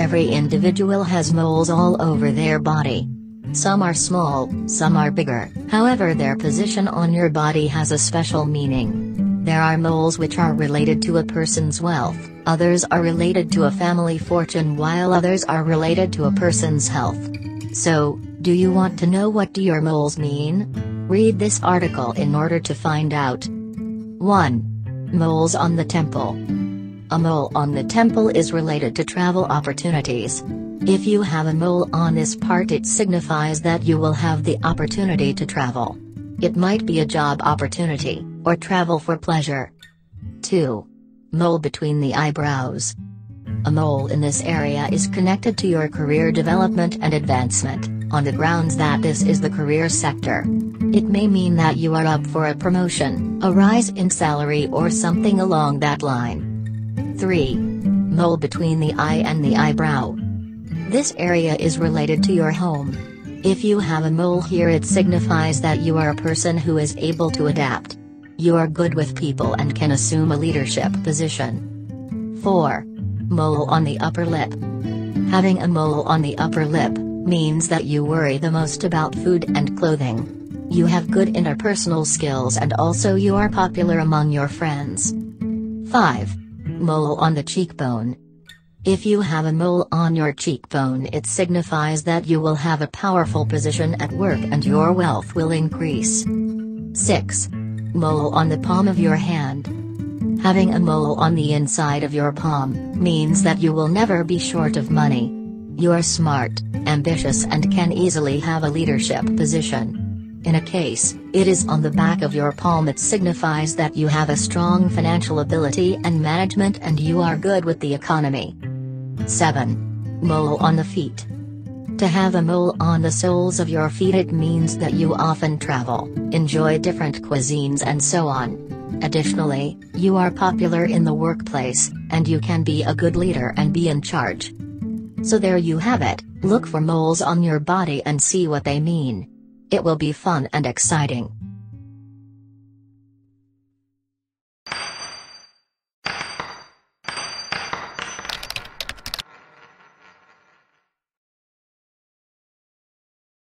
Every individual has moles all over their body. Some are small, some are bigger, however their position on your body has a special meaning. There are moles which are related to a person's wealth, others are related to a family fortune while others are related to a person's health. So, do you want to know what do your moles mean? Read this article in order to find out. 1. Moles on the temple. A mole on the temple is related to travel opportunities. If you have a mole on this part, it signifies that you will have the opportunity to travel. It might be a job opportunity, or travel for pleasure. 2. Mole between the eyebrows. A mole in this area is connected to your career development and advancement, on the grounds that this is the career sector. It may mean that you are up for a promotion, a rise in salary or something along that line. 3. Mole between the eye and the eyebrow. This area is related to your home. If you have a mole here, it signifies that you are a person who is able to adapt. You are good with people and can assume a leadership position. 4. Mole on the upper lip. Having a mole on the upper lip means that you worry the most about food and clothing. You have good interpersonal skills and also you are popular among your friends. 5. Mole on the cheekbone. If you have a mole on your cheekbone, it signifies that you will have a powerful position at work and your wealth will increase. 6. Mole on the palm of your hand. Having a mole on the inside of your palm means that you will never be short of money. You are smart, ambitious and can easily have a leadership position. In a case, it is on the back of your palm, it signifies that you have a strong financial ability and management and you are good with the economy. 7. Mole on the feet. To have a mole on the soles of your feet, it means that you often travel, enjoy different cuisines and so on. Additionally, you are popular in the workplace, and you can be a good leader and be in charge. So there you have it, look for moles on your body and see what they mean. It will be fun and exciting.